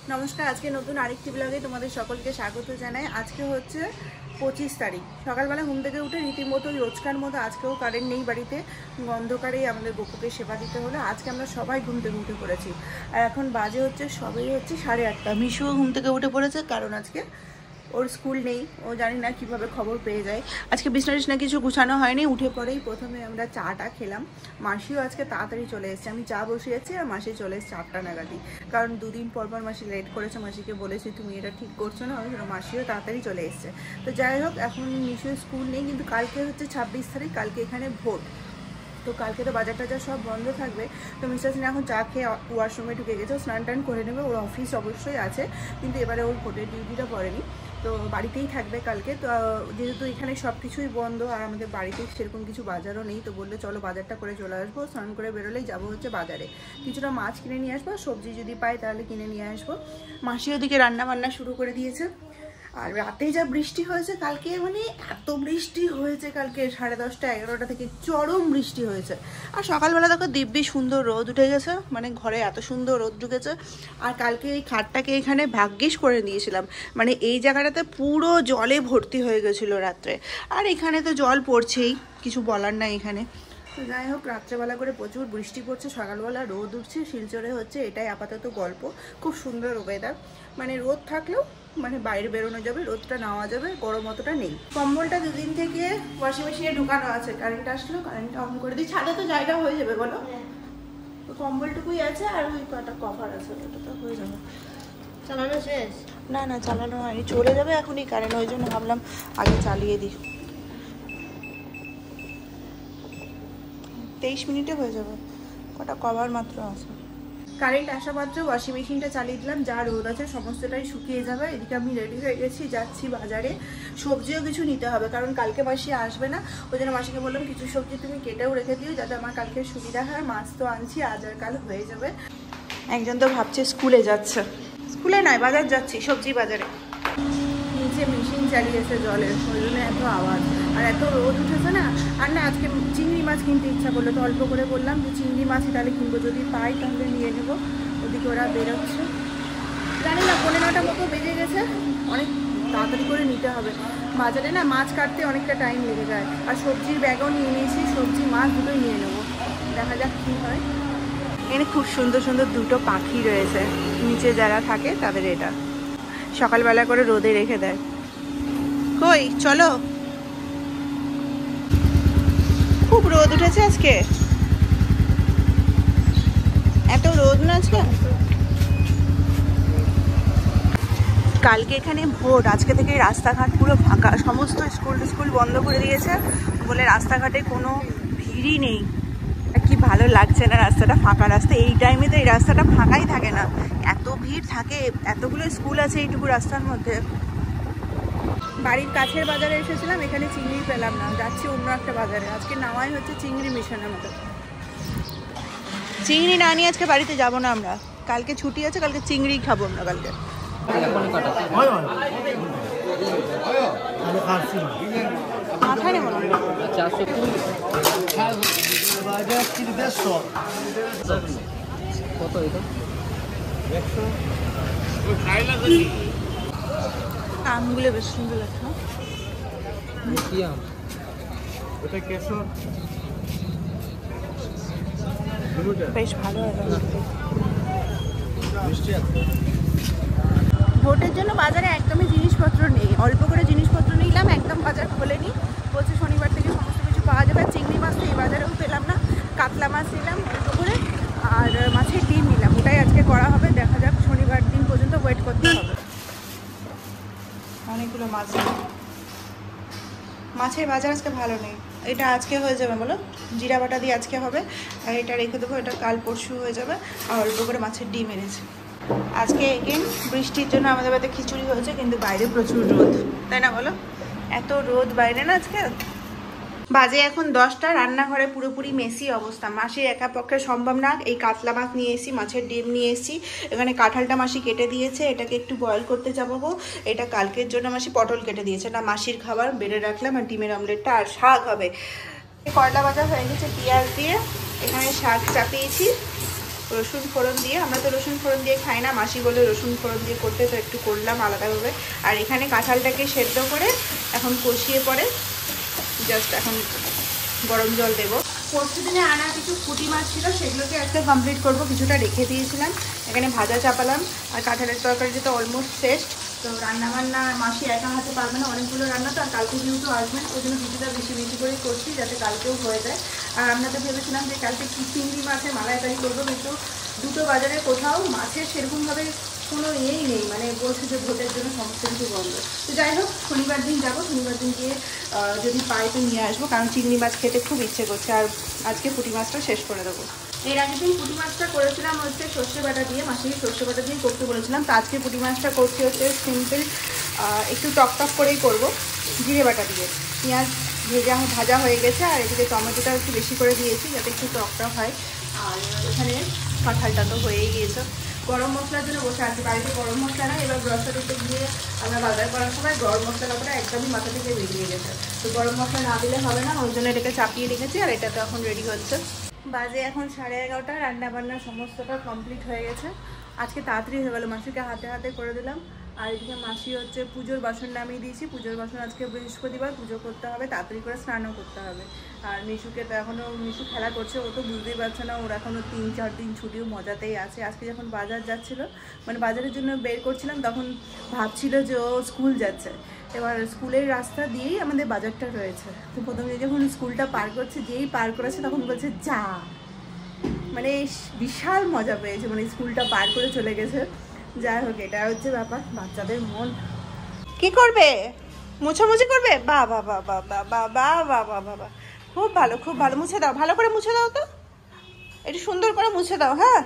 নমস্কার, আজকে নতুন আরেকটি ব্লগে তোমাদের সকলকে স্বাগত জানাই। আজকে হচ্ছে 25 তারিখ। সকালবেলা ঘুম থেকে উঠে রীতিমতো রোজকার মতো আজকেও কারেন্ট নেই বাড়িতে, অন্ধকারেই আমাদের গপুকে সেবা দিতে হলো। আজকে আমরা সবাই ঘুম থেকে উঠে পড়েছি আর এখন বাজে হচ্ছে 8:30। মিশুও ঘুম থেকে উঠে পড়েছে, কারণ আজকে ওর স্কুল নেই। ও জানি না কিভাবে খবর পেয়ে যায়। আজকে বিছনা কিছু গুছানো হয়নি, উঠে পড়েই প্রথমে আমরা চাটা খেলাম। মাসিও আজকে তাড়াতাড়ি চলে এসেছে, আমি চা বসিয়েছি আর মাসি চলে এসেছে 8টা নাগাদই, কারণ দুদিন পর মাসি লেট করেছে। মাসিকে বলেছি তুমি এটা ঠিক করছো না, ওই জন্য মাসিও তাড়াতাড়ি চলে এসেছে। তো যাই হোক, এখন মিশুর স্কুল নেই, কিন্তু কালকে হচ্ছে 26 তারিখ, কালকে এখানে ভোট। তো কালকে তো বাজার টাজার সব বন্ধ থাকবে। তো মিস্টার সিনহা এখন চা খেয়ে ওয়াশরুমে ঢুকে গেছে, স্নান টান করে নেবে। ওর অফিস অবশ্যই আছে, কিন্তু এবারে ওর ভোটের ডিউটিটা পড়েনি, তো বাড়িতেই থাকবে কালকে। তো যেহেতু এখানে সব কিছুই বন্ধ আর আমাদের বাড়িতে সেরকম কিছু বাজারও নেই, তো বললে চলো বাজারটা করে চলে আসবো। স্নান করে বেরোলেই যাবো হচ্ছে বাজারে, কিছুটা মাছ কিনে নিয়ে আসবো, সবজি যদি পাই তাহলে কিনে নিয়ে আসবো। মাসি ওদিকে রান্না বান্না শুরু করে দিয়েছে। আর রাতে যা বৃষ্টি হয়েছে কালকে, মানে এত বৃষ্টি হয়েছে কালকে 10:30 11টা থেকে চরম বৃষ্টি হয়েছে। আর সকালবেলা দেখো দিব্যি সুন্দর রোদ উঠে গেছে, মানে ঘরে এত সুন্দর রোদ ঢুকেছে। আর কালকে এই খাটটাকে এখানে ভাগ্যিস করে দিয়েছিলাম, মানে এই জায়গাটাতে পুরো জলে ভর্তি হয়ে গেছিলো রাত্রে। আর এখানে তো জল পড়ছেই, কিছু বলার নাই এখানে। তো যাই হোক, রাত্রেবেলা করে প্রচুর বৃষ্টি পড়ছে, সকালবেলা রোদ উঠছে, শিলচরে হচ্ছে, এটাই আপাতত গল্প। খুব সুন্দর ওয়েদার, মানে রোদ থাকলেও মানে বাইরে বেরোনো যাবে, রোদটা নেওয়া যাবে, গরম অতটা নেই। কম্বলটা দুদিন থেকে ওয়াশিং মেশিনে ঢুকানো আছে, কারেন্ট আসলো কারেন্টটা অন করে দিই। ছাদে তো জায়গা হয়ে যাবে বলো, তো কম্বলটুকুই আছে আর ওই কটা কভার আছে, ওটা তো হয়ে যাবে। চালানো শেষ? না না, চালানো হয়নি, চলে যাবে এখনই কারেন্ট, ওই জন্য ভাবলাম আগে চালিয়ে দিই। 23 মিনিটে হয়ে যাবে, কটা কভার মাত্র আছে। কারেন্ট আসা মাত্র ওয়াশিং মেশিনটা চালিয়ে দিলাম, যা রোদ আছে সমস্তটাই শুকিয়ে যাবে। এদিকে আমি রেডি হয়ে গেছি, যাচ্ছি বাজারে। সবজিও কিছু নিতে হবে, কারণ কালকে মাসি আসবে না, ওই জন্য মাসিকে বললাম কিছু সবজি তুমি কেটেও রেখে দিও, যাতে আমার কালকে সুবিধা হয়। মাছ তো আনছি, আজ আর কাল হয়ে যাবে। একজন তো ভাবছে স্কুলে যাচ্ছে, স্কুলে নয় বাজার যাচ্ছি, সবজি বাজারে। নিচে মেশিন চালিয়েছে জলের, ওই জন্য এত আওয়াজ আর এত রোদ উঠেছে না। আর না, আজকে চিংড়ি মাছ কিনতে ইচ্ছা করলো, তো অল্প করে বললাম যে চিংড়ি মাছই তাহলে কিনবো, যদি পাই তাহলে নিয়ে নেবো। ওদিকে ওরা বেরোচ্ছে, জানি না 9:30 মতো বেজে গেছে, অনেক তাড়াতাড়ি করে নিতে হবে। বাজারে না মাছ কাটতে অনেকটা টাইম লেগে যায়। আর সবজির ব্যাগও নিয়ে নিয়েছি, সবজি মাছ দুটোই নিয়ে নেবো, দেখা যাক কী হয়। এখানে খুব সুন্দর সুন্দর দুটো পাখি রয়েছে, নিচে যারা থাকে তাদের এটা সকালবেলা করে রোদে রেখে দেয়। কই চলো, খুব রোদ উঠেছে আজকে, এত রোদ না আজকে। কালকে এখানে ভোট, আজকে থেকে রাস্তাঘাট পুরো ফাঁকা, সমস্ত স্কুল বন্ধ করে দিয়েছে বলে রাস্তাঘাটে কোনো ভিড়ই নেই। আর কি ভালো লাগছে না, রাস্তাটা ফাঁকা। রাস্তা এই টাইমে তো এই রাস্তাটা ফাঁকাই থাকে না, এত ভিড় থাকে, এতগুলো স্কুল আছে এইটুকু রাস্তার মধ্যে। বাড়ির কাছের বাজারে এসেছিলাম, এখানে চিংড়ি পেলাম না, যাচ্ছি অন্য একটা বাজারে। আজকে নামাই হচ্ছে চিংড়ি মিশনের মতো। চিংড়ি না নিয়ে আজকে বাড়িতে যাব না আমরা, কালকে ছুটি আছে, কালকে চিংড়ি খাবো আমরা কালকে। মাথায় নেব না, আমগুলো বেশ সুন্দর লাগছে। বেশ ভালো হয়। ভোটের জন্য বাজারে একদমই জিনিসপত্র নেই, অল্প করে জিনিসপত্র নিলাম, একদম বাজার খোলেনি। বলছে শনিবার থেকে সমস্ত কিছু পাওয়া যাবে। চিংড়ি মাছ তো এই বাজারেও পেলাম না, কাতলা মাছ নিলাম অল্প করে, আর মাছের ডিম নিলাম, ওটাই আজকে করা হবে। দেখা যাক, শনিবার দিন পর্যন্ত ওয়েট করতে হবে। অনেকগুলো মাছ, মাছের বাজার আজকে ভালো নেই। এটা আজকে হয়ে যাবে বলো, জিরা বাটা দিয়ে আজকে হবে, আর এটা রেখে দেবো, এটা কাল পরশু হয়ে যাবে। আর অল্প করে মাছের ডিম এনেছে। আজকে এগেন বৃষ্টির জন্য আমাদের বাড়িতে খিচুড়ি হয়েছে, কিন্তু বাইরে প্রচুর রোদ, তাই না বলো? এত রোদ বাইরে না আজকে। বাজে এখন 10টা, রান্নাঘরে পুরোপুরি মেসি অবস্থা। মাসির একা পক্ষে সম্ভব না। এই কাতলা মাছ নিয়ে এসেছি, মাছের ডিম নিয়ে এসেছি, এখানে কাঁঠালটা মাসি কেটে দিয়েছে, এটাকে একটু বয়েল করতে যাবো। এটা কালকের জন্য মাসি পটল কেটে দিয়েছে, না মাসির খাবার বেড়ে রাখলাম। আর ডিমের অমলেটটা আর শাক হবে। করলা ভাজা হয়ে গেছে পেঁয়াজ দিয়ে, এখানে শাক চাপিয়েছি, রসুন ফোড়ন দিয়ে, আমরা তো রসুন ফোড়ন দিয়ে খাই না, মাসি বলে রসুন ফোড়ন দিয়ে করতে, তো একটু করলাম আলাদাভাবে। আর এখানে কাঁঠালটাকে সেদ্ধ করে এখন কষিয়ে পরে জাস্ট এখন গরম জল দেবো। পরশু দিনে আনা কিছু পুঁটি মাছ ছিল, সেগুলোকে আজকে কমপ্লিট করব, কিছুটা রেখে দিয়েছিলাম, এখানে ভাজা চাপালাম। আর কাঁঠালের তরকারি তো অলমোস্ট শেষ। তো রান্নাবান্না মাসি একা হাতে পারবে না, অনেকগুলো রান্না তো, আর কালকে যেহেতু আসবেন ওই জন্য কিছুটা বেশি বেশি করে করছি যাতে কালকেও হয়ে যায়। আর আমরা তো ভেবেছিলাম যে কালকে চিংড়ি মাছের মালাইকারি করবো, কিন্তু দুটো বাজারে কোথাও মাছের সেরকমভাবে কোনো ইয়েই নেই, মানে বলছে যে ভোটের জন্য সমস্ত কিছু বন্ধ। তো যাই হোক, শনিবার দিন যাবো, শনিবার দিন গিয়ে যদি পাই তো নিয়ে আসবো, কারণ চিংড়ি মাছ খেতে খুব ইচ্ছে করছে। আর আজকে পুঁটি মাছটা শেষ করে দেবো। এর আগের দিন পুঁটি মাছটা করেছিলাম হচ্ছে সর্ষে বাটা দিয়ে, মাসিকে সর্ষে বাটা দিয়ে করতে বলেছিলাম। তো আজকে পুঁটি মাছটা করছি হচ্ছে সিম্পল, একটু টক টক করেই করবো, জিরে বাটা দিয়ে। পেঁয়াজ ভাজা হয়ে গেছে, আর এদিকে টমেটোটা একটু বেশি করে দিয়েছি যাতে একটু টকটা হয়। আর এখানে কাঁঠালটা তো হয়েই গিয়েছে। গরম মশলার জন্য বসে আছি, বাড়িতে গরম মশলা না, এবার গ্রসারিতে গিয়ে আমরা বাজার করার সময় গরম মশলাটা একদমই মাথা থেকে বেরিয়ে গেছে। তো গরম মশলা না দিলে হবে না, ওই জন্য এটাকে চাপিয়ে রেখেছি। আর এটা তো এখন রেডি হচ্ছে, বাজে এখন 11:30। রান্নাবান্না সমস্তটা কমপ্লিট হয়ে গেছে। আজকে তাড়াতাড়ি হয়ে গেল, মাসিকে হাতে হাতে করে দিলাম। আর এদিকে মাসি হচ্ছে পুজোর বাসন নামিয়ে দিয়েছি, পুজোর বাসন আজকে বৃহস্পতিবার, পুজো করতে হবে, তাড়াতাড়ি করে স্নানও করতে হবে। আর মিশুকে তো এখনও, মিশু খেলা করছে, ও তো বুঝতেই পারছে না, ওর এখনও 3-4 দিন ছুটিও মজাতেই আছে। আজকে যখন বাজার যাচ্ছিলো, মানে বাজারের জন্য বের করছিলাম, তখন ভাবছিল যে ও স্কুল যাচ্ছে। এবার স্কুলের রাস্তা দিয়েই আমাদের বাজারটা রয়েছে। তো প্রথমে যখন স্কুলটা পার করছে, যেই পার করেছে তখন বলছে যা, মানে বিশাল মজা পেয়েছে, মানে স্কুলটা পার করে চলে গেছে। যাই হোক, এটা হচ্ছে ব্যাপার, বাচ্চাদের মন। কি করবে? মুছামুছি করবে? বা বা বা বা বা বা বা বা বা বা বা, খুব ভালো খুব ভালো। মুছে দাও, ভালো করে মুছে দাও তো, একটু সুন্দর করে মুছে দাও। হ্যাঁ,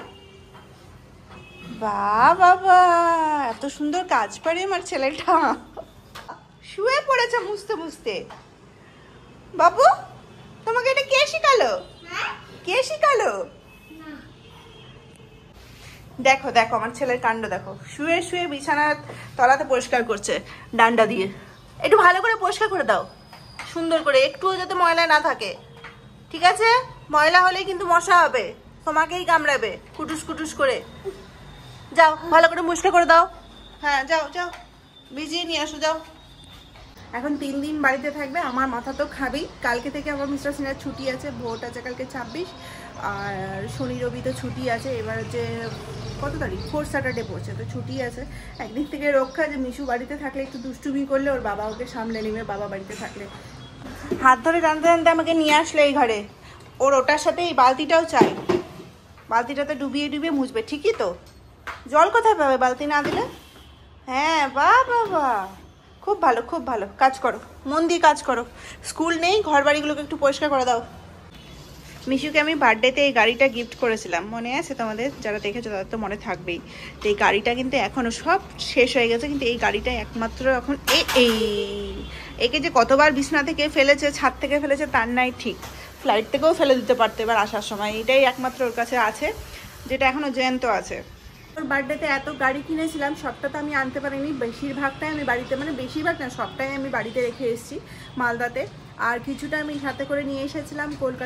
বা বাবা, এত সুন্দর কাজ পারে আমার ছেলেটা। শুয়ে পড়েছে মুছতে মুছতে। বাবু, তোমাকে এটা কে শিখালো? কে শিখালো? দেখো দেখো আমার ছেলের কাণ্ড দেখো, শুয়ে শুয়ে বিছানার তলাতে পরিষ্কার করছে ডান্ডা দিয়ে। একটু ভালো করে পরিষ্কার করে দাও, সুন্দর করে, একটুও যাতে ময়লা না থাকে, ঠিক আছে? ময়লা হলেই কিন্তু মশা হবে, তোমাকেই কামড়াবে কুটুস কুটুস করে। যাও ভালো করে পরিষ্কার করে দাও। হ্যাঁ যাও যাও, ভিজিয়ে নিয়ে আসো, যাও। এখন 3 দিন বাড়িতে থাকবে, আমার মাথা তো খাবেই। কালকে থেকে আমার মিস্টার সিনহার ছুটি আছে, ভোট আছে কালকে 26, আর শনি রবি তো ছুটি আছে। এবার যে কত তারিখ, 4 স্যাটারডে পড়ছে, তো ছুটি আছে। একদিক থেকে রক্ষা যে মিশু বাড়িতে থাকলে একটু দুষ্টুমি করলে ওর বাবা ওকে সামলে নেবে, বাবা বাড়িতে থাকলে। হাত ধরে টানতে টানতে আমাকে নিয়ে আসলে এই ঘরে, ওর ওটার সাথে এই বালতিটাও চাই, বালতিটাতে ডুবিয়ে ডুবিয়ে মুছবে। ঠিকই তো, জল কোথায় পাবে বালতি না দিলে? হ্যাঁ, বাহ বাহ বাহ, খুব ভালো খুব ভালো, কাজ করো, মন দিয়ে কাজ করো। স্কুল নেই, ঘর বাড়িগুলোকে একটু পরিষ্কার করে দাও। মিশুকে আমি বার্থডেতে এই গাড়িটা গিফট করেছিলাম, মনে আছে তোমাদের? যারা দেখেছো তাদের তো মনে থাকবেই। তো এই গাড়িটা কিন্তু এখনও সব শেষ হয়ে গেছে, কিন্তু এই গাড়িটাই একমাত্র এখন একে যে কতবার বিছনা থেকে ফেলেছে, ছাদ থেকে ফেলেছে তার নাই ঠিক, ফ্লাইট থেকেও ফেলে দিতে পারতো এবার আসার সময়। এটাই একমাত্র ওর কাছে আছে, যেটা এখনও জ্যান্ত আছে। ওর বার্থডেতে এত গাড়ি কিনেছিলাম, সবটা তো আমি আনতে পারিনি, বেশিরভাগটাই আমি বাড়িতে, মানে বেশিরভাগ না সবটাই আমি বাড়িতে রেখে এসেছি মালদাতে। আর কিছুটা আমি সাথে করে নিয়ে এসেছিলাম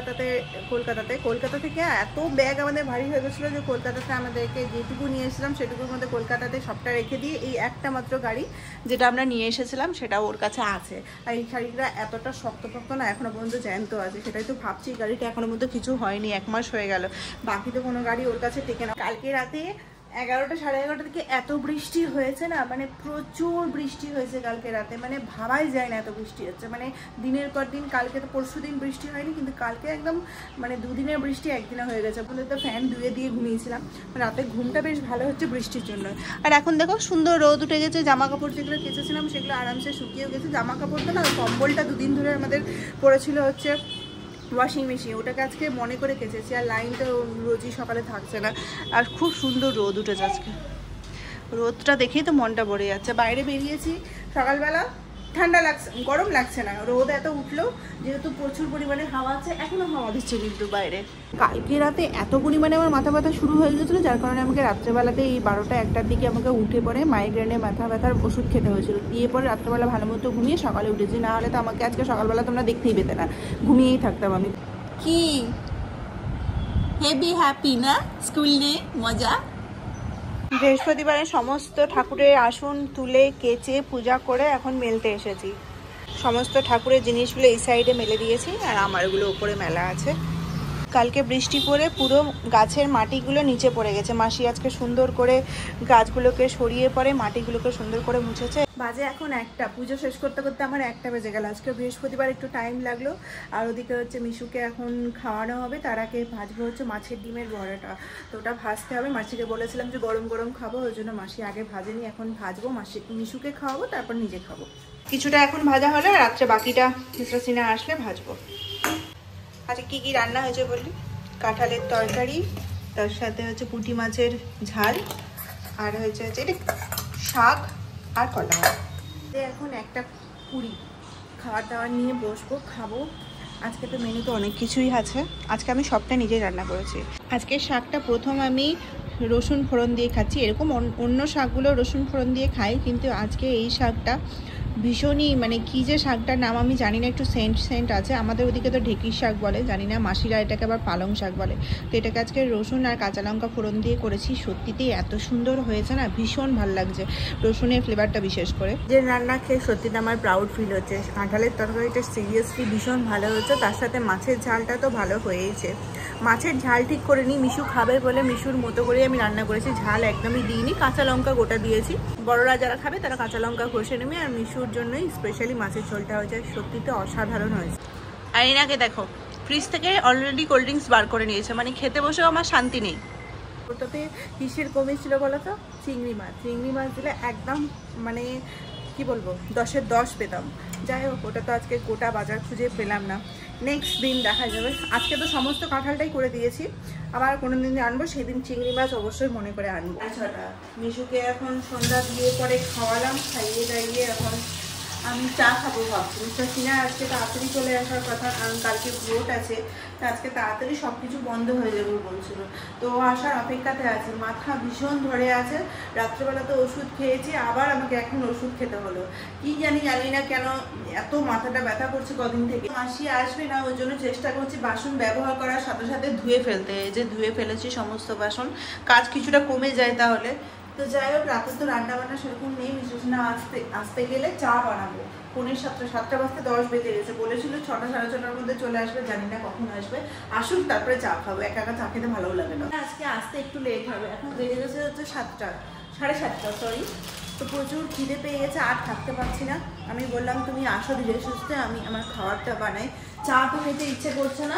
কলকাতা থেকে। এত ব্যাগ আমাদের ভারী হয়ে গেছিলো যে কলকাতাতে আমাদেরকে যেটুকু নিয়ে এসেছিলাম সেটুকুর মধ্যে কলকাতাতে সবটা রেখে দিয়ে এই একটা মাত্র গাড়ি যেটা আমরা নিয়ে এসেছিলাম সেটাও ওর কাছে আছে। আর এই শাড়িটা এতটা শক্তপোক্ত না, এখনও পর্যন্ত জ্যান্ত আছে, সেটাই তো ভাবছি। গাড়িটা এখনও পর্যন্ত কিছু হয়নি, 1 মাস হয়ে গেল, বাকি তো কোনো গাড়ি ওর কাছে টেকে না। কালকে রাতে 11টা সাড়ে 11টা থেকে এত বৃষ্টি হয়েছে না, মানে প্রচুর বৃষ্টি হয়েছে কালকে রাতে, মানে ভাবাই যায় না এত বৃষ্টি হচ্ছে। মানে দিনের পর দিন, কালকে তো পরশু দিন বৃষ্টি হয়নি, কিন্তু কালকে একদম মানে 2 দিনের বৃষ্টি একদিনে হয়ে গেছে। বলে তো ফ্যান ধুয়ে দিয়ে ঘুমিয়েছিলাম, রাতে ঘুমটা বেশ ভালো হচ্ছে বৃষ্টির জন্য। আর এখন দেখো সুন্দর রোদ উঠে গেছে, জামা কাপড় যেগুলো কেচেছিলাম সেগুলো আরামসে শুকিয়েও গেছে। জামা কাপড়টা না, কম্বলটা 2 দিন ধরে আমাদের পড়েছিল হচ্ছে ওয়াশিং মেশিন, ওটাকে আজকে মনে করে কেচেছি। আর লাইনটা রোজই সকালে থাকছে না, আর খুব সুন্দর রোদ উঠেছে আজকে, রোদটা দেখেই তো মনটা ভরে যাচ্ছে। বাইরে বেরিয়েছি সকালবেলা, ঠান্ডা লাগছে, গরম লাগছে না, রোদ এত উঠলো যেহেতু প্রচুর পরিমাণে হাওয়া আছে, এখনও হাওয়া দিচ্ছে কিন্তু বাইরে। কালকে রাতে এত পরিমাণে আমার মাথা ব্যথা শুরু হয়ে গেছিলো, যার কারণে আমাকে রাত্রেবেলাতে এই 12টা 1টার দিকে আমাকে উঠে পড়ে মাইগ্রেনে মাথা ব্যথার ওষুধ খেতে হয়েছিল। দিয়ে পরে রাত্রেবেলা ভালো মতো ঘুমিয়ে সকালে উঠেছি, না হলে তো আমাকে আজকে সকালবেলা তোমরা দেখতেই পেতে না, ঘুমিয়েই থাকতাম আমি। কি হেভি হ্যাপি না? স্কুল নিয়ে মজা। বৃহস্পতিবারে সমস্ত ঠাকুরের আসন তুলে কেচে পূজা করে এখন মেলতে এসেছি। সমস্ত ঠাকুরের জিনিসগুলো এই সাইডে মেলে দিয়েছি আর আমারগুলো উপরে মেলা আছে। কালকে বৃষ্টি পড়ে পুরো গাছের মাটিগুলো নিচে পড়ে গেছে। মাসি আজকে সুন্দর করে গাছগুলোকে সরিয়ে পরে মাটিগুলোকে সুন্দর করে মুছেছে। বাজে এখন 1টা, পুজো শেষ করতে করতে আমার 1টা বেজে গেল। আজকে বৃহস্পতিবার একটু টাইম লাগলো। আর ওদিকে হচ্ছে মিশুকে এখন খাওয়ানো হবে, তার আগে ভাজবো হচ্ছে মাছের ডিমের বড়াটা। তো ওটা ভাজতে হবে। মাসিকে বলেছিলাম যে গরম গরম খাবো, ওই জন্য মাসি আগে ভাজেনি, এখন ভাজবো। মিশুকে খাওয়াবো, তারপর নিজে খাবো। কিছুটা এখন ভাজা হলে রাত্রে বাকিটা মিস্টার সিনহা আসলে ভাজবো। আচ্ছা, কি কি রান্না হয়েছে বললি? কাঁঠালের তরকারি, তার সাথে হচ্ছে পুঁটি মাছের ঝাল, আর হচ্ছে এটা শাক আর কলা। এখন 1টা 20 খাবার দাবার নিয়ে বসবো, খাবো। আজকে তো মেনুতে অনেক কিছুই আছে। আজকে আমি সবটা নিজেই রান্না করেছি। আজকে শাকটা প্রথম আমি রসুন ফোড়ন দিয়ে খাচ্ছি। এরকম অন্য শাকগুলো রসুন ফোড়ন দিয়ে খাই, কিন্তু আজকে এই শাকটা ভীষণই মানে কী যে শাকটার নাম আমি জানি না, একটু সেন্ট আছে। আমাদের ওদিকে তো ঢেঁকির শাক বলে, জানি না মাসিরা এটাকে আবার পালং শাক বলে। তো এটাকে আজকে রসুন আর কাঁচা লঙ্কা ফোড়ন দিয়ে করেছি। সত্যিতেই এত সুন্দর হয়েছে না, ভীষণ ভালো লাগছে রসুনের ফ্লেভারটা বিশেষ করে। যে রান্না খেয়ে সত্যিটা আমার প্রাউড ফিল হচ্ছে। কাঁঠালের তরকারিটা সিরিয়াসলি ভীষণ ভালো হয়েছে, তার সাথে মাছের ঝালটা তো ভালো হয়েইছে। মাছের ঝাল ঠিক করে নিই, মিশু খাবে বলে মিশুর মতো করে আমি রান্না করেছি। ঝাল একদমই দিইনি, কাঁচা লঙ্কা গোটা দিয়েছি। বড়রা যারা খাবে তারা কাঁচা লঙ্কা ঘষে নেবে। আর মিশুর জন্যই স্পেশালি মাছের ঝোলটা হয়েছে, সত্যিতে অসাধারণ হয়েছে। আর এনাকে দেখো, ফ্রিজ থেকে অলরেডি কোল্ড ড্রিঙ্কস বার করে নিয়েছে, মানে খেতে বসেও আমার শান্তি নেই। ওটাতে কিসের কমে ছিল বলো তো? চিংড়ি মাছ দিলে একদম মানে কি বলবো, 10-এর 10 পেতাম। যাই হোক, ওটা তো আজকে গোটা বাজার খুঁজে পেলাম না, নেক্সট দিন দেখা যাবে। আজকে তো সমস্ত কাঁঠালটাই করে দিয়েছি, আবার কোনো দিন আনবো, সেদিন চিংড়ি মাছ অবশ্যই মনে করে আনবো। আচ্ছাটা মিশুকে এখন সন্ধ্যা দিয়ে পরে খাওয়ালাম, খাইয়ে দাইয়ে এখন আমি চা খাবো ভাবছি। মিস্টার সিনহা আজকে তাড়াতাড়ি চলে আসার কথা, কারণ কালকে ভোট আছে, তো আজকে তাড়াতাড়ি সব কিছু বন্ধ হয়ে যাবে বলছিল। তো আসার অপেক্ষাতে আছে, মাথা ভীষণ ধরে আছে। রাত্রেবেলা তো ওষুধ খেয়েছি, আবার আমাকে এখন ওষুধ খেতে হলো। কি জানি না কেন এত মাথাটা ব্যথা করছে কদিন থেকে। মাসি আসবে না, ওই জন্য চেষ্টা করছি বাসন ব্যবহার করার সাথে সাথে ধুয়ে ফেলতে। এই যে ধুয়ে ফেলেছি সমস্ত বাসন, কাজ কিছুটা কমে যায় তাহলে। তো যাই হোক, রাতে তো রান্না বান্না সেরকম নেই। মিস্টার সিনহা আসতে গেলে চা বানাবো। 7:45 বাজতে 10 বেজে গেছে। বলেছিল 6টা সাড়ে 6টার মধ্যে চলে আসবে, জানি না কখন আসবে। আসুক, তারপরে চা খাবো। একা একা চা খেতে ভালো লাগে না। আজকে আসতে একটু লেট হবে, এখন বেজে গেছে হচ্ছে 7টা, 7:30 সরি। তো প্রচুর খিদে পেয়ে গেছে, আর থাকতে পারছি না। আমি বললাম তুমি আসো ধীরে সুস্থে, আমি আমার খাবারটা বানাই। চা তো খেতে ইচ্ছে করছে না,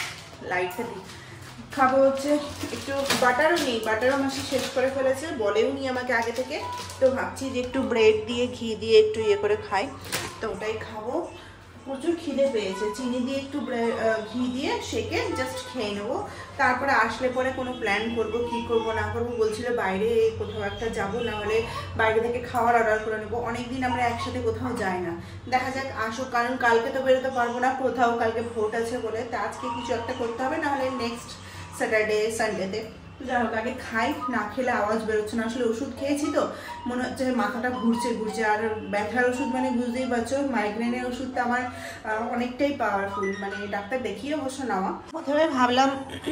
লাইটটা দিই। খাবো হচ্ছে একটু বাটারও নেই, বাটারও মাসি শেষ করে ফেলেছে, বলেও নি আমাকে আগে থেকে। তো ভাবছি যে একটু ব্রেড দিয়ে ঘি দিয়ে একটু ইয়ে করে খাই, তো ওটাই খাবো। প্রচুর খিদে পেয়েছে, চিনি দিয়ে একটু ঘি দিয়ে সেকে জাস্ট খেয়ে নেবো। তারপরে আসলে পরে কোনো প্ল্যান করবো, কি করবো না করবো। বলছিল বাইরে কোথাও একটা যাবো, না হলে বাইরে থেকে খাবার অর্ডার করে নেবো। অনেকদিন আমরা একসাথে কোথাও যাই না, দেখা যাক আসুক, কারণ কালকে তো বেরোতে পারবো না কোথাও, কালকে ভোট আছে বলে। তা আজকে কিছু একটা করতে হবে, নাহলে নেক্সট স্যাটারডে সানডেতে। যাই হোক, আগে খাই, না খেলে আওয়াজ বেরোচ্ছে না। আসলে ওষুধ খেয়েছি তো মনে হচ্ছে মাথাটা ঘুরছে। আর ব্যথার ওষুধ মানে বুঝতেই পারছো, মাইগ্রেনের ওষুধটা আমার অনেকটাই পাওয়ারফুল, মানে ডাক্তার দেখিয়ে অবশ্য নেওয়া। প্রথমে ভাবলাম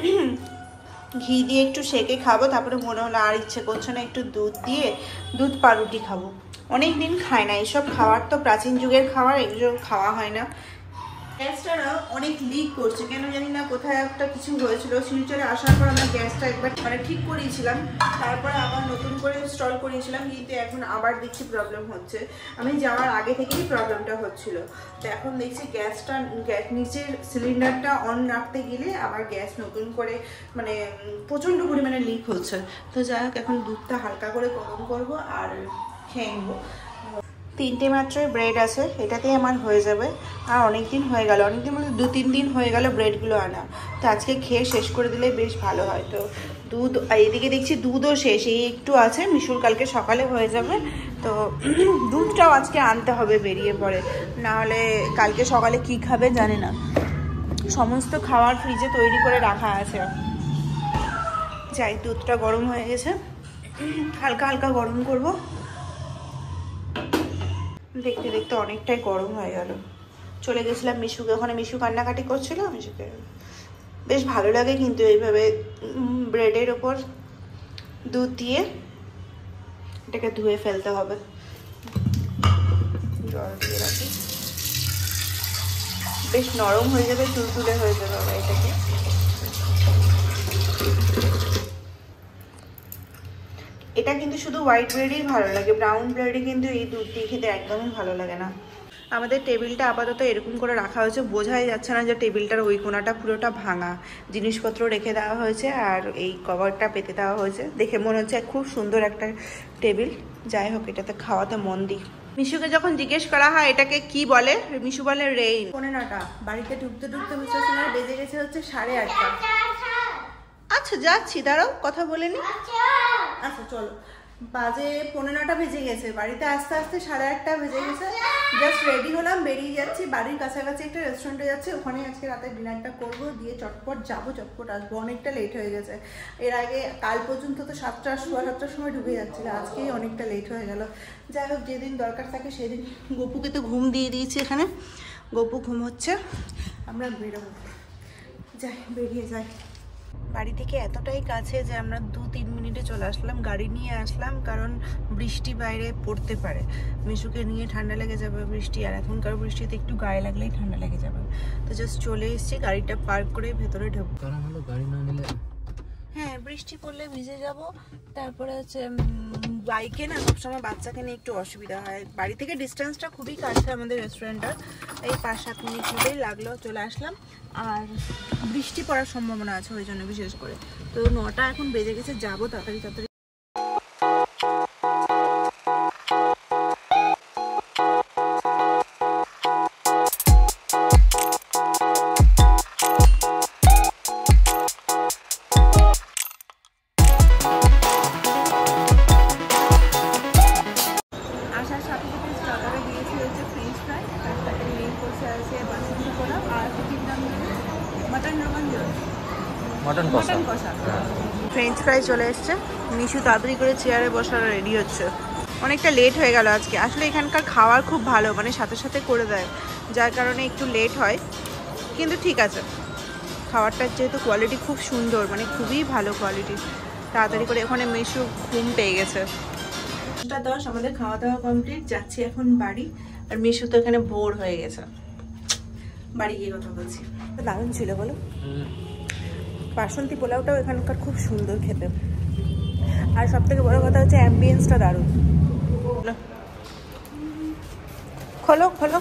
ঘি দিয়ে একটু সেকে খাবো, তারপরে মনে হলো আর ইচ্ছে করছে না, একটু দুধ দিয়ে দুধ পাউরুটি খাবো। অনেক দিন খাই না এইসব খাবার, তো প্রাচীন যুগের খাবার, এগুলো খাওয়া হয় না। গ্যাসটা না অনেক লিক করছে, কেন জানি না, কোথায় একটা কিছু হয়েছিল। শিলচরে আসার পর আমরা গ্যাসটা একবার মানে ঠিক করিয়েছিলাম, তারপরে আবার নতুন করে ইনস্টল করিয়েছিলাম, কিন্তু এখন আবার দেখছি প্রবলেম হচ্ছে। আমি যাওয়ার আগে থেকেই প্রবলেমটা হচ্ছিল, তো এখন দেখছি গ্যাসটা নিচের সিলিন্ডারটা অন রাখতে গেলে আবার গ্যাস নতুন করে মানে প্রচণ্ড পরিমাণে লিক হচ্ছে। তো যাই হোক, এখন দুধটা হালকা করে গরম করবো আর খেয়ে নেবো। 3টে মাত্রই ব্রেড আছে, এটাতেই আমার হয়ে যাবে। আর অনেকদিন হয়ে গেল, অনেকদিন বলতে 2-3 দিন হয়ে গেল ব্রেডগুলো আনা। তো আজকে খেয়ে শেষ করে দিলে বেশ ভালো হয়। তো দুধ, এইদিকে দেখছি দুধও শেষ, এই একটু আছে, মিশুর কালকে সকালে হয়ে যাবে। তো দুধটাও আজকে আনতে হবে বেরিয়ে পড়ে, নাহলে কালকে সকালে কি খাবে জানি না। সমস্ত খাবার ফ্রিজে তৈরি করে রাখা আছে। যাই, দুধটা গরম হয়ে গেছে, হালকা হালকা গরম করব। দেখতে দেখতে অনেকটাই গরম হয়ে গেল। চলে গেছিলাম মিশুকে, ওখানে মিশু কান্নাকাটি করছিল, মিশুকে বেশ ভালো লাগে কিন্তু এইভাবে ব্রেডের ওপর দুধ দিয়ে এটাকে ধুয়ে ফেলতে হবে। জল দিয়ে রাখি, বেশ নরম হয়ে যাবে, তুলতুলে হয়ে যাবে এটাকে। এটা কিন্তু শুধু হোয়াইট ব্রেডই ভালো লাগে, ব্রাউন ব্রেডে কিন্তু এই দুধ দিয়ে খেতে একদমই ভালো লাগে না। আমাদের টেবিলটা আপাতত এরকম করে রাখা হয়েছে, বোঝাই যাচ্ছে না যে টেবিলটার ওই কোণাটা পুরোটা ভাঙা, জিনিসপত্র রেখে দেওয়া হয়েছে আর এই কভারটা পেতে দেওয়া হয়েছে। দেখে মনে হচ্ছে খুব সুন্দর একটা টেবিল। যাই হোক, এটাতে খাওয়াতে মন দিই। মিশুকে যখন জিজ্ঞেস করা হয় এটাকে কি বলে, মিশু বলে রেইন। 9:15 বাড়িতে ঢুকতে ঢুকতে মিস্টার সোনার বেজে গেছে হচ্ছে 8:30। আচ্ছা যাচ্ছি, দাঁড়াও, কথা বলে নি। আচ্ছা চলো, বাজে 9:15 বেজে গেছে, বাড়িতে আস্তে আস্তে 8:30 বেজে গেছে। জাস্ট রেডি হলাম, বেরিয়ে যাচ্ছি। বাড়ির কাছাকাছি একটা রেস্টুরেন্টে যাচ্ছি, ওখানে আজকে রাতে ডিনারটা করবো, দিয়ে চটপট যাবো, চটপট আসবো। অনেকটা লেট হয়ে গেছে। এর আগে কাল পর্যন্ত তো 7টা 7:30 সময় ঢুকে যাচ্ছিলো, আজকেই অনেকটা লেট হয়ে গেল। যাই হোক, যেদিন দরকার থাকে সেদিন। গপুকে তো ঘুম দিয়ে দিয়েছি এখানে, গপু ঘুম হচ্ছে, আমরা বেরোবো। যাই, বেরিয়ে যাই। বাড়ি থেকে এতটাই কাছে যে আমরা 2-3 মিনিটে চলে আসলাম। গাড়ি নিয়ে আসলাম কারণ বৃষ্টি বাইরে পড়তে পারে, মিশুকে নিয়ে ঠান্ডা লেগে যাবে বৃষ্টি, আর এখনকার বৃষ্টিতে একটু গায়ে লাগলেই ঠান্ডা লেগে যাবে। তো জাস্ট চলে এসেছি, গাড়িটা পার্ক করে ভেতরে ঢুকবো। কারণ হলো গাড়ি না নিলে, হ্যাঁ বৃষ্টি পড়লে ভিজে যাব। তারপরে হচ্ছে বাইকে না সবসময় বাচ্চাকে নিয়ে একটু অসুবিধা হয়। বাড়ি থেকে ডিস্টেন্সটা খুবই কাছে আমাদের রেস্টুরেন্টটার, এই 5-7 মিনিট মধ্যেই লাগলো, চলে আসলাম। আর বৃষ্টি পড়ার সম্ভাবনা আছে ওই জন্য বিশেষ করে। তো 9টা এখন বেজে গেছে, যাবো তাড়াতাড়ি তাড়াতাড়ি। আসার সাথে সাথে স্টার্টারে দিয়েছি হচ্ছে ফ্রেঞ্চ ফ্রাই, তার সাথে মেইন কোর্সে আছে বাসন্তী পোলাও, আর চিকেন নাম মটন কষা। ফ্রেঞ্চ ফ্রাই চলে এসছে। মিশু তাড়াতাড়ি করে চেয়ারে বসার রেডি হচ্ছে। অনেকটা লেট হয়ে গেল আজকে। আসলে এখানকার খাবার খুব ভালো, মানে সাথে সাথে করে দেয়, যার কারণে একটু লেট হয়, কিন্তু ঠিক আছে। খাবারটার যেহেতু কোয়ালিটি খুব সুন্দর, মানে খুবই ভালো কোয়ালিটি। তাড়াতাড়ি করে ওখানে মিশু ঘুম পেয়ে গেছে। 10টা 10 আমাদের খাওয়া দাওয়া কমপ্লিট, যাচ্ছি এখন বাড়ি। আর মিশু তো এখানে বোর হয়ে গেছে, বাড়ি গিয়ে কথা বলছি। দারুণ ছিল বলো, বাসন্তী পোলাওটাও এখানকার খুব সুন্দর খেতে। আর সব থেকে বড় কথা হচ্ছে অ্যাম্বিয়েন্সটা দারুণ। খোলো খোলো,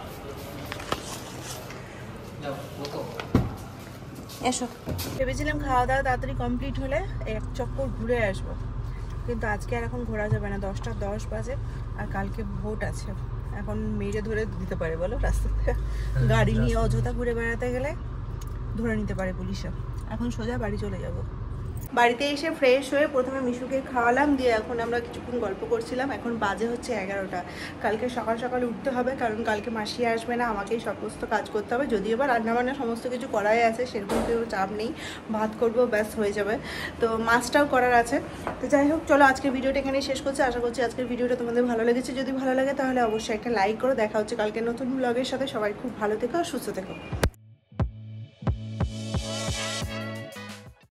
এসো। ভেবেছিলাম খাওয়া দাওয়া তাড়াতাড়ি কমপ্লিট হলে এক চক্কর ঘুরে আসবো, কিন্তু আজকে আর এখন ঘোরা যাবে না, 10টা 10 বাজে। আর কালকে ভোট আছে, এখন মেরে ধরে দিতে পারে বলো রাস্তা থেকে। গাড়ি নিয়ে অযথা ঘুরে বেড়াতে গেলে ধরে নিতে পারে পুলিশে। এখন সোজা বাড়ি চলে যাব। বাড়িতে এসে ফ্রেশ হয়ে প্রথমে মিশুকে খাওয়ালাম, দিয়ে এখন আমরা কিছুক্ষণ গল্প করছিলাম। এখন বাজে হচ্ছে 11টা। কালকে সকাল সকাল উঠতে হবে, কারণ কালকে মাসি আসবে না, আমাকেই সমস্ত কাজ করতে হবে। যদিও বা রান্নাবান্না সমস্ত কিছু করাই আছে, সেরকম কেউ চাপ নেই, ভাত করবো ব্যাস হয়ে যাবে। তো মাছটাও করার আছে। তো যাই হোক, চলো আজকের ভিডিওটা এখানেই শেষ করছি। আশা করছি আজকের ভিডিওটা তোমাদের ভালো লেগেছে। যদি ভালো লাগে তাহলে অবশ্যই একটা লাইক করো। দেখা হচ্ছে কালকে নতুন ব্লগের সাথে। সবাই খুব ভালো থেকো আর সুস্থ থেকো।